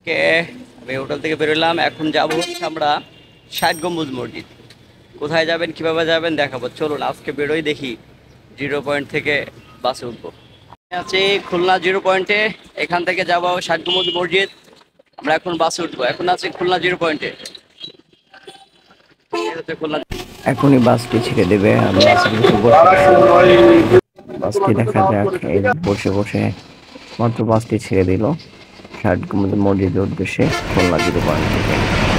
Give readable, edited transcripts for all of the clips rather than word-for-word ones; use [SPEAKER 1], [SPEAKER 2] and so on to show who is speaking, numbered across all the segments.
[SPEAKER 1] কে আমি হোটেল থেকে বেরোলাম। এখন যাব হচ্ছে আমরা ৬০ গম্বুজ মসজিদ। কোথায় যাবেন, কিভাবে যাবেন দেখাবো। চলুন আজকে বেরোই, দেখি জিরো পয়েন্ট থেকে বাসে উঠবো। আমি আছি খুলনা জিরো পয়েন্টে। এখান থেকে যাবো ৬০ গম্বুজ মসজিদ। আমরা এখন বাসে উঠবো। এখন আছি খুলনা জিরো পয়েন্টে। খুলনা এখনই বাসটি ছেড়ে দেবে। আমি বাসের ভিতরে বাসটি দেখা যাক। এই বসে বসে মাত্র বাসটি ছেড়ে দিল ৬০ গম্বুজ মসজিদের উদ্দেশ্যে খুলনা জিরো পয়েন্ট থেকে।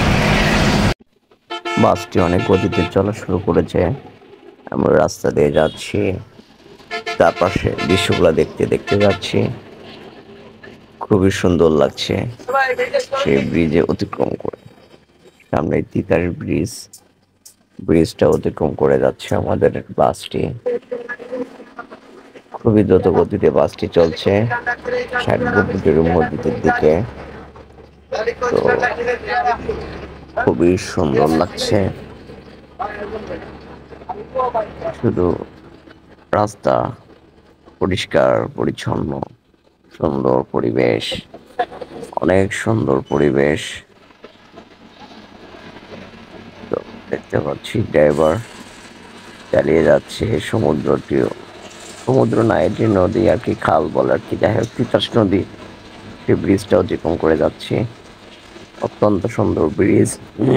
[SPEAKER 1] বাসটি অনেক গতিতে চলা শুরু করেছে। আমরা রাস্তা দিয়ে যাচ্ছি, তার পাশে দৃশ্যগুলো দেখতে দেখতে যাচ্ছি। খুবই সুন্দর লাগছে সেই ব্রিজে অতিক্রম করে। সামনে তিতারের ব্রিজটা অতিক্রম করে যাচ্ছে আমাদের বাসটি। খুবই দ্রুত গতিতে বাসটি চলছে ৬০ গম্বুজের মসজিদের দিকে। তো খুবই সুন্দর লাগছে। শুধু রাস্তা পরিষ্কার পরিচ্ছন্ন, সুন্দর পরিবেশ, অনেক সুন্দর পরিবেশ। তো দেখতে পাচ্ছি ড্রাইভার চালিয়ে যাচ্ছে সমুদ্র না, এটি নদী আর কি, খাল বলে আর কি, যাই হোক তিতাস নদী। সেই ব্রিজটা অতিক্রম করে যাচ্ছে। অত্যন্ত সুন্দর ব্রিজ।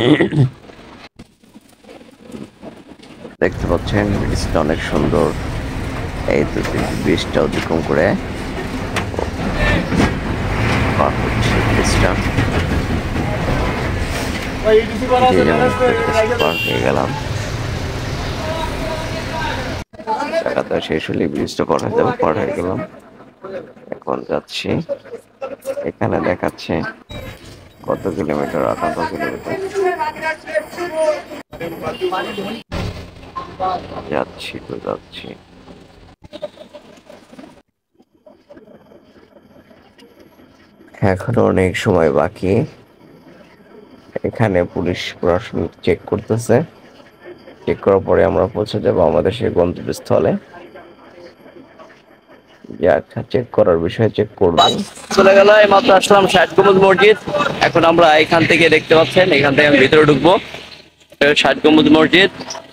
[SPEAKER 1] দেখতে পাচ্ছেন ব্রিজটা অনেক সুন্দর। এই তো ব্রিজটা অতিক্রম করে পার হচ্ছে ব্রিজটা। পার হয়ে গেলাম। টাকাটা শেষ হলে ব্রিজটা পার হয়ে গেলাম। এখন যাচ্ছি, এখানে দেখাচ্ছে কত কিলোমিটার, 58 কিলোমিটার যাচ্ছি। এখনো অনেক সময় বাকি। এখানে পুলিশ প্রশাসন চেক করতেছে। চেক করার পরে আমরা পৌঁছে যাবো আমাদের সেই গন্তব্যস্থলে। চেক করার বিষয়ে চেক করবো। চলে গেল, এই মাত্র আসলাম ৬০ গম্বুজ মসজিদ। এখন আমরা এখান থেকে দেখতে পাচ্ছেন, এখান থেকে আমি ভিতরে ঢুকবো। ৬০ গম্বুজ মসজিদ।